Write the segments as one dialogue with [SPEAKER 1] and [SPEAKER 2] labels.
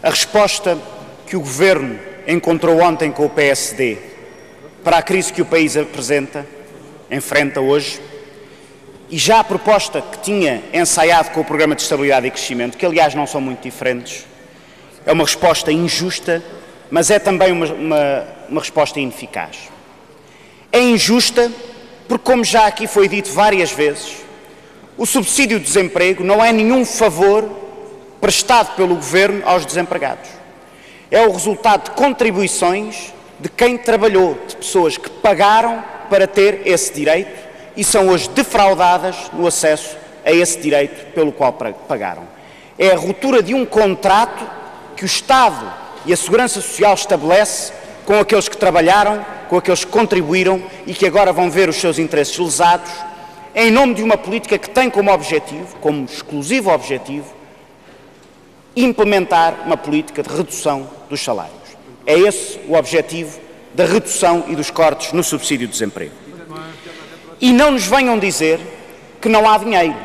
[SPEAKER 1] A resposta que o Governo encontrou ontem com o PSD para a crise que o país enfrenta hoje, e já a proposta que tinha ensaiado com o Programa de Estabilidade e Crescimento, que aliás não são muito diferentes, é uma resposta injusta, mas é também uma resposta ineficaz. É injusta porque, como já aqui foi dito várias vezes, o subsídio de desemprego não é nenhum favor prestado pelo Governo aos desempregados. É o resultado de contribuições de quem trabalhou, de pessoas que pagaram para ter esse direito e são hoje defraudadas no acesso a esse direito pelo qual pagaram. É a ruptura de um contrato que o Estado e a Segurança Social estabelece com aqueles que trabalharam, com aqueles que contribuíram e que agora vão ver os seus interesses lesados, em nome de uma política que tem como objetivo, como exclusivo objetivo, implementar uma política de redução dos salários. É esse o objetivo da redução e dos cortes no subsídio de desemprego. E não nos venham dizer que não há dinheiro.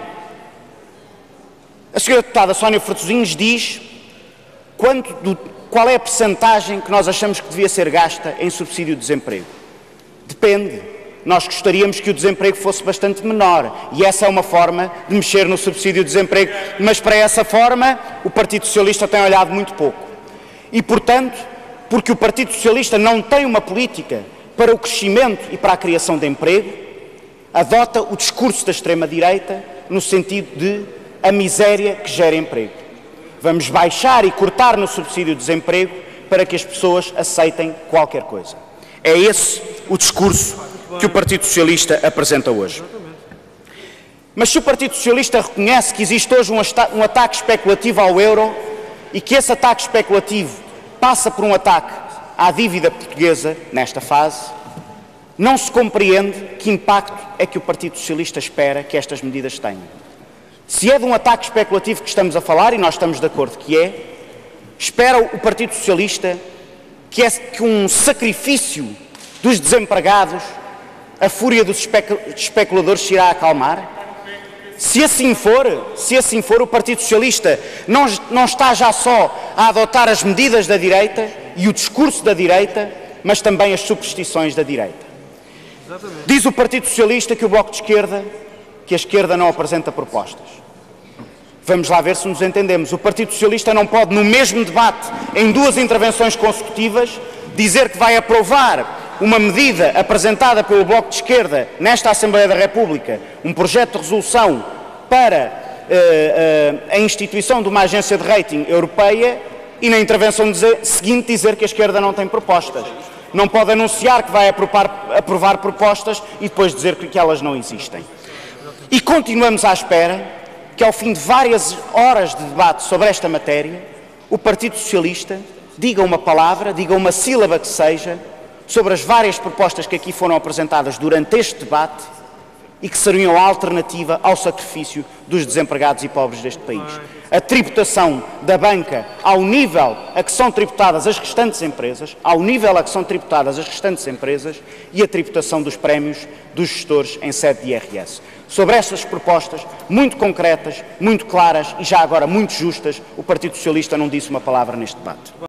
[SPEAKER 1] A senhora deputada Sónia Fratosinhos diz qual é a percentagem que nós achamos que devia ser gasta em subsídio de desemprego. Depende. Nós gostaríamos que o desemprego fosse bastante menor e essa é uma forma de mexer no subsídio de desemprego, mas para essa forma o Partido Socialista tem olhado muito pouco. E, portanto, porque o Partido Socialista não tem uma política para o crescimento e para a criação de emprego, adota o discurso da extrema-direita no sentido de a miséria que gera emprego. Vamos baixar e cortar no subsídio de desemprego para que as pessoas aceitem qualquer coisa. É esse o discurso que o Partido Socialista apresenta hoje. Mas se o Partido Socialista reconhece que existe hoje um ataque especulativo ao euro e que esse ataque especulativo passa por um ataque à dívida portuguesa nesta fase, não se compreende que impacto é que o Partido Socialista espera que estas medidas tenham. Se é de um ataque especulativo que estamos a falar, e nós estamos de acordo que é, espera o Partido Socialista que um sacrifício dos desempregados, a fúria dos especuladores se irá acalmar? Se assim for, o Partido Socialista não está já só a adotar as medidas da direita e o discurso da direita, mas também as superstições da direita. Diz o Partido Socialista que o Bloco de Esquerda, que a esquerda não apresenta propostas. Vamos lá ver se nos entendemos. O Partido Socialista não pode, no mesmo debate, em duas intervenções consecutivas, dizer que vai aprovar uma medida apresentada pelo Bloco de Esquerda nesta Assembleia da República, um projeto de resolução para a instituição de uma agência de rating europeia e na intervenção seguinte dizer que a esquerda não tem propostas. Não pode anunciar que vai aprovar propostas e depois dizer que elas não existem. E continuamos à espera que ao fim de várias horas de debate sobre esta matéria, o Partido Socialista diga uma palavra, diga uma sílaba que seja, sobre as várias propostas que aqui foram apresentadas durante este debate e que seriam a alternativa ao sacrifício dos desempregados e pobres deste país. A tributação da banca ao nível a que são tributadas as restantes empresas, e a tributação dos prémios dos gestores em sede de IRS. Sobre estas propostas, muito concretas, muito claras e já agora muito justas, o Partido Socialista não disse uma palavra neste debate.